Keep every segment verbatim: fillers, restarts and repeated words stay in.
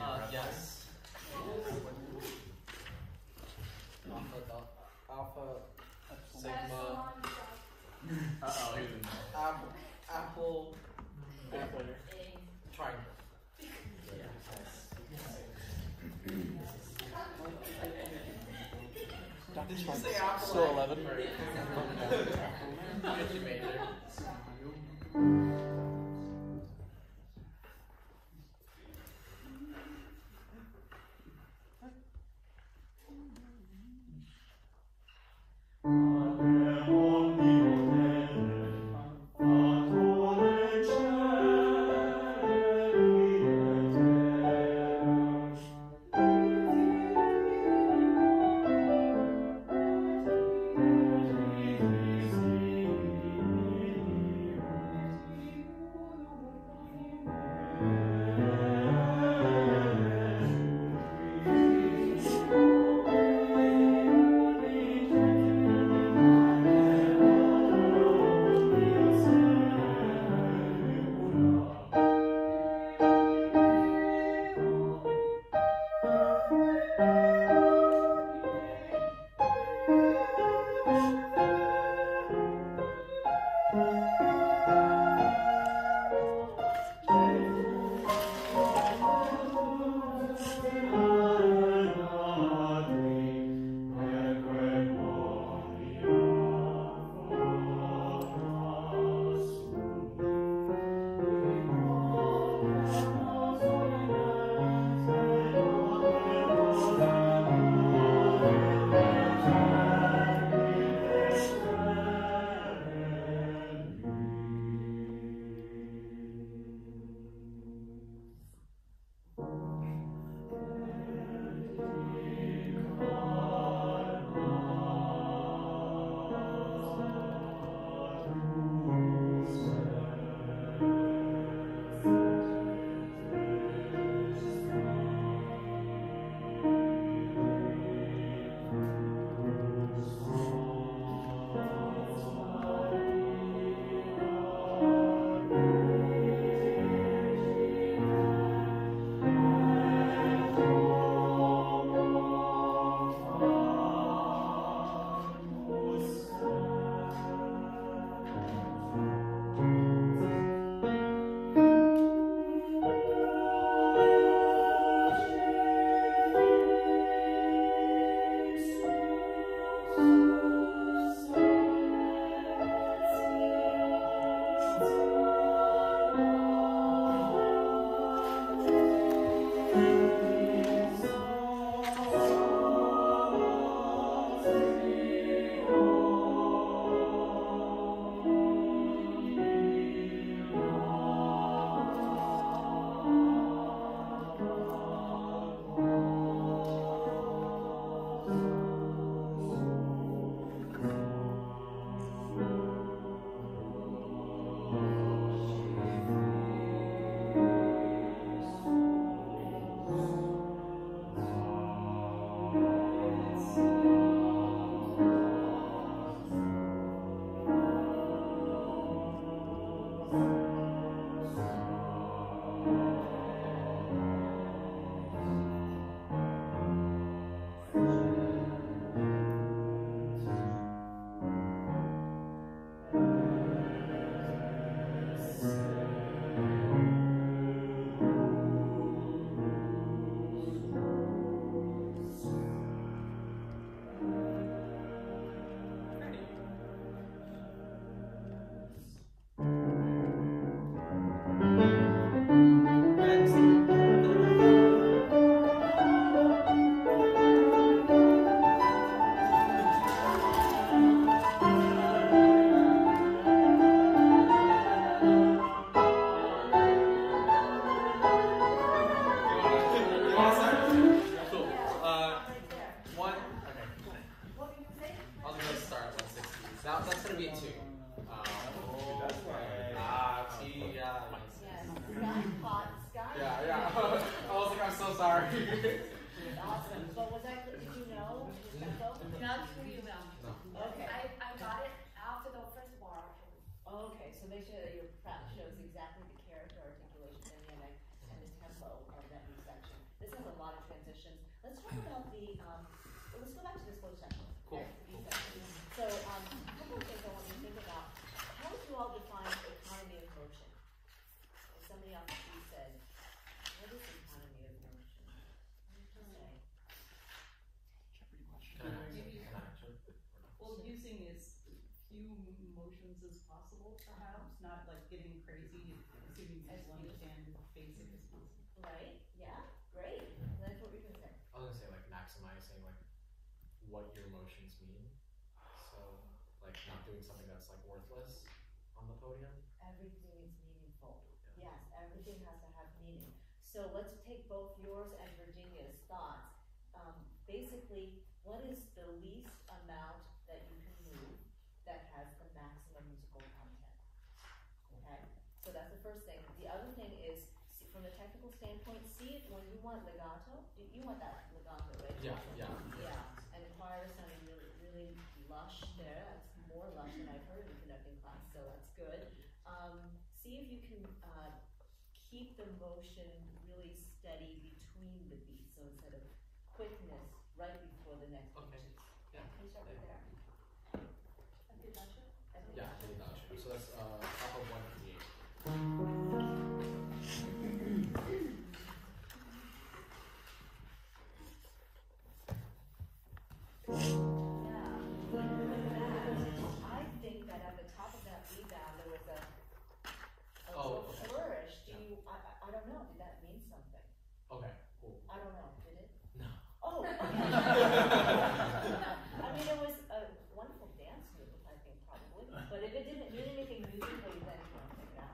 Uh, yes. Alpha, alpha, sigma. Uh oh, he's in Apple, apple, apple, triangle. Did you say apple? So eleven. Did you major? Awesome. So was that, did you know? Did that go? Not for you, Mel. Okay. I, I got it after the first bar. Okay, so make sure that your prep shows exactly the character, articulation, dynamic, and the tempo of that new section. this has a lot of transitions. Let's talk about the, um, well, let's go back to this flow chart. Cool. Okay? So, um, a couple of things I want you to think about. How would you all define economy of motion? If somebody off the street said, what is economy of motion? What would you say? Well, using as few motions as possible, perhaps, not like getting crazy, assuming people understand basic as possible. Right? Yeah? Great. That's what we're going to say. I was gonna say like maximizing like what your emotions mean. So like not doing something that's like worthless on the podium. Everything is meaningful. Yes, everything has to have meaning. So let's take both yours and Virginia's thoughts. Um, basically, what is the least amount that you can move that has the maximum musical content? Okay, so that's the first thing. The other thing is, see, from a technical standpoint, see if when you want legato, you, you want that legato, right? Yeah, yeah. Yeah, and the choir is sounding really, really lush there. That's more lush than I've heard in conducting class, so that's good. Um, see if you can uh, keep the motion really steady between the beats, so instead of quickness right before the next Okay. beat. Yeah. Can you start right there? Yeah, Hidashi. So that's uh top of one fifty-eight. I think that at the top of that rebound there was a, a Oh, little okay. flourish. Do Yeah. you? I, I I don't know. Did that mean something? Okay, cool. I don't know. Did it? No. Oh. Okay. I mean, it was a wonderful dance move. I think probably, but if it didn't mean anything musically, then you know, take it out.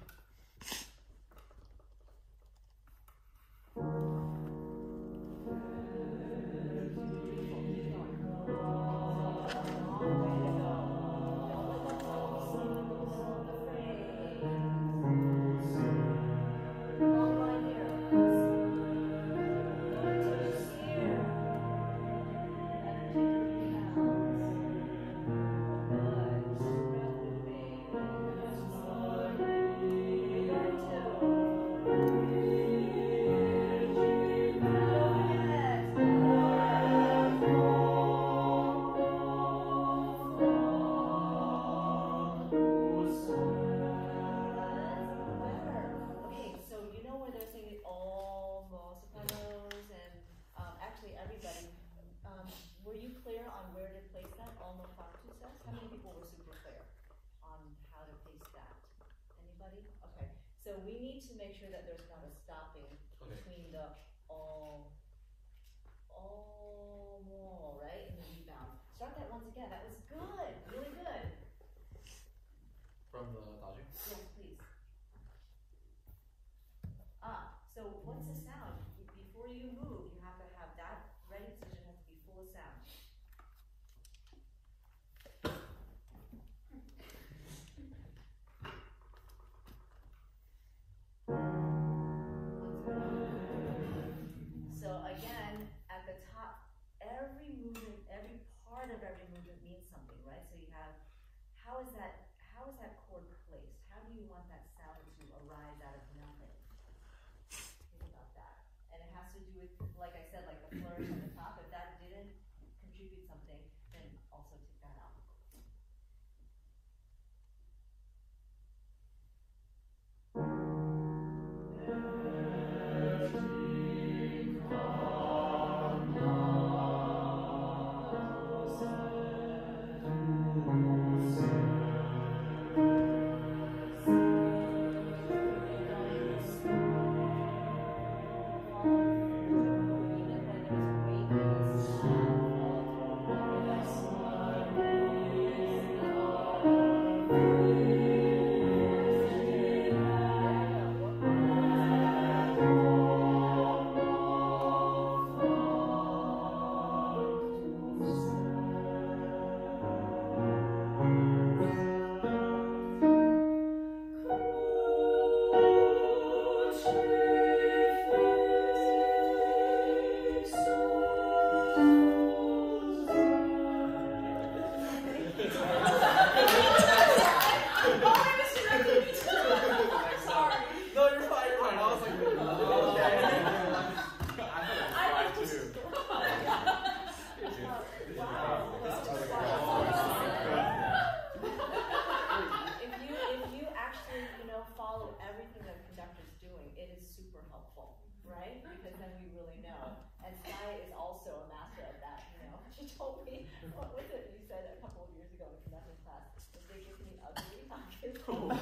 Okay, so you know where they're singing almost sopranos and um, actually everybody. Um, were you clear on where to place that almost factus? How many people were super clear on how to place that? Anybody? Okay, so we need to make sure that there's not a stopping Okay. between the all, all, right, and the rebound. Start that once again. That was good, really good. From the Daji? Yes, please. Ah, so what's the sound? Before you move, you have to have that ready position has to be full of sound. So again, at the top, every movement, every part of every movement means something, right? So you have, how is that, how is that chord placed? How do you want that sound to arise out of nothing? Think about that. And it has to do with, like I said, like the flourish on the top. If that didn't contribute something, then also take that out. Even when there's great helpful, right? Because then we really know. And Sky is also a master of that, you know. She told me, what was it you said a couple of years ago in a conducting class? If they give me ugly, I'll give them.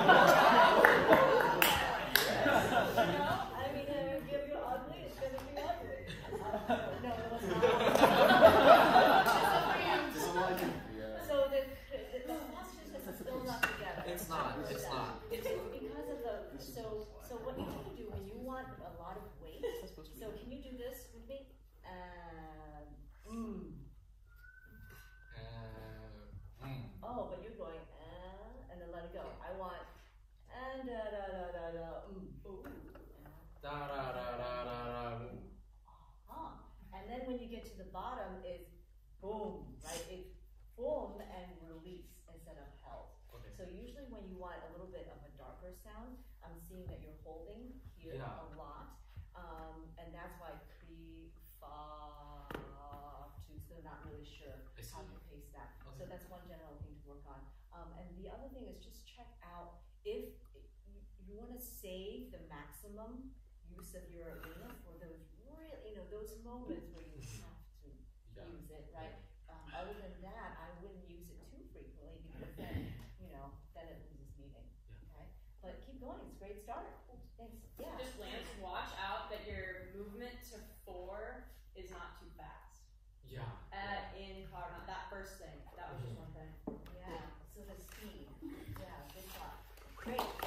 You know? I mean, if I give you ugly, it's going to be ugly. Uh, no, it was not. So the, the, the questions are still not together. It's not, it's not. It's because of the, so, so what you have to do when you want a lot of weight, so can you do this with me? Um, mm. Uh, mm. Oh, but you're going, uh, and then let it go. I want, and da da da da da, mm. Ooh. Da da da da da da. Uh-huh. And then when you get to the bottom, it's boom, right? It's boom and release instead of held. Okay. So usually when you want a little bit of a darker sound, I'm seeing that you're holding here Yeah. a lot. Um, and that's why pre, fa, to, so not really sure I how see. to pace that. Okay. So that's one general thing to work on. Um, and the other thing is just check out if you, you want to save the maximum use of your arena for those really, you know, those moments where you have to Yeah. use it, right? Um, other than that, I wouldn't use it too frequently because then, you know, then it loses meaning. Yeah. Okay, but keep going. It's a great start. Thanks. Yeah. Just Lance, watch out that your movement to four is not too fast. Yeah. Uh, in Cloud, that first thing. That was just one thing. Yeah. So the speed. Yeah. Good thought. Great.